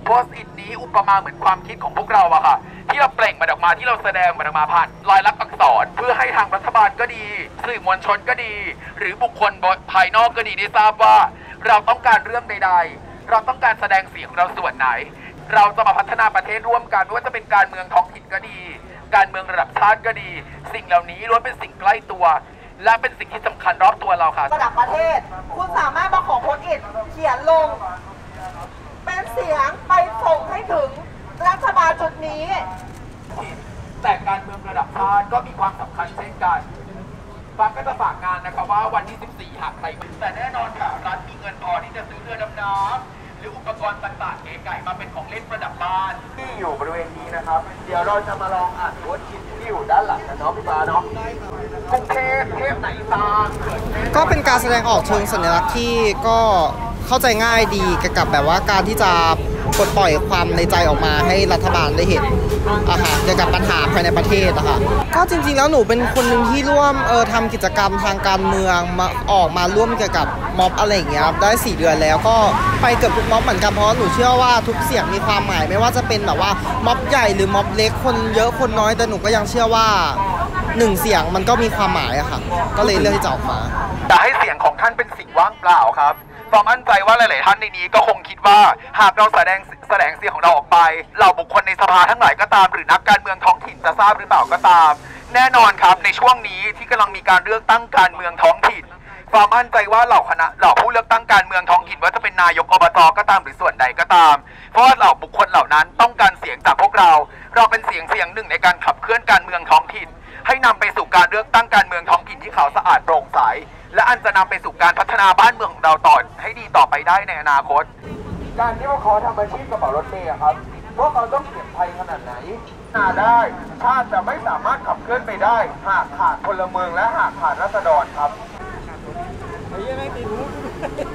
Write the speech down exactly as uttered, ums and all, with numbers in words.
โพสต์อิทนี้อุปมาเหมือนความคิดของพวกเราอะค่ะที่เราเปล่งมันออกมาที่เราแสดงมันออกมาผ่านลายลักษณ์อักษรเพื่อให้ทางรัฐบาลก็ดีสื่อมวลชนก็ดีหรือบุคคลภายนอกก็ดีได้ทราบว่าเราต้องการเรื่องใดๆเราต้องการแสดงเสียงเราส่วนไหนเราจะมาพัฒนาประเทศร่วมกันไม่ว่าจะเป็นการเมืองท้องถิ่นก็ดีการเมืองระดับชาติก็ดีสิ่งเหล่านี้ล้วนเป็นสิ่งใกล้ตัวและเป็นสิ่งที่สำคัญรอบตัวเราค่ะระดับประเทศคุณสามารถมาขอโพสต์อิทเขียนลงเป็นเสียงไปส่งให้ถึงรัฐบาลชุดนี้แต่การเมืองระดับชาติก็มีความสำคัญเช่นกันบางก็จะฝากงานนะครับว่าวันที่สิบสี่หากใครแต่แน่นอนค่ะรัฐมีเงินพอที่จะซื้อเรือดำน้ำหรืออุปกรณ์ต่างๆเก๋ไก่มาเป็นของเล่นประดับบ้านที่อยู่บริเวณนี้นะครับเดี๋ยวเราจะมาลองอ่านโพสต์ชิ้นที่อยู่ด้านหลังกันเนาะพี่ปาเนาะกรุงเทพเทพไหนตามก็เป็นการแสดงออกเชิงสัญลักษณ์ที่ก็เข้าใจง่ายดีเกี่ยวกับแบบว่าการที่จะปลดปล่อยความในใจออกมาให้รัฐบาลได้เห็นอะค่ะเกี่ยวกับปัญหาภายในประเทศนะคะก็จริงๆแล้วหนูเป็นคนหนึ่งที่ร่วมเออทำกิจกรรมทางการเมืองมาออกมาร่วมเกี่ยวกับม็อบอะไรอย่างเงี้ยได้สี่เดือนแล้วก็ไปเกือบทุกม็อบเหมือนกันเพราะหนูเชื่อว่าทุกเสียงมีความหมายไม่ว่าจะเป็นแบบว่าม็อบใหญ่หรือม็อบเล็กคนเยอะคนน้อยแต่หนูก็ยังเชื่อว่าหนึ่งเสียงมันก็มีความหมายอะค่ะก็เลยเลือกที่จะออกมาแต่ให้เสียงของท่านเป็นสิ่งว่างเปล่าครับความมั่นใจว่าหลายๆท่านในนี้ก็คงคิดว่าหากเราแสดงแสดงเสียงของเราออกไปเหล่าบุคคลในสภาทั้งหลายก็ตามหรือนักการเมืองท้องถิ่นจะทราบหรือเปล่าก็ตามแน่นอนครับในช่วงนี้ที่กำลังมีการเลือกตั้งการเมืองท้องถิ่นความมั่นใจว่าเหล่าคณะเหล่าผู้เลือกตั้งการเมืองท้องถิ่นว่าจะเป็นนายกอบต.ก็ตามหรือส่วนใดก็ตามเพราะว่าเหล่าบุคคลเหล่านั้นต้องการเสียงจากพวกเราเราเป็นเสียงเสียงหนึ่งในการขับเคลื่อนการเมืองท้องถิ่นให้นำไปสู่การเลือกตั้งการเมืองท้องถิ่นที่ขาวสะอาดโปร่งใสและอันจะนำไปสู่การพัฒนาบ้านเมืองของเราต่อให้ดีต่อไปได้ในอนาคตการที่ว่าเขาทำอาชีพกระเป๋ารถเมล์ครับพวกเขาต้องเสี่ยงภัยขนาดไหนน่าได้ชาติจะไม่สามารถขับเคลื่อนไปได้หากขาดพลเมืองและหากขาดราษฎรครับ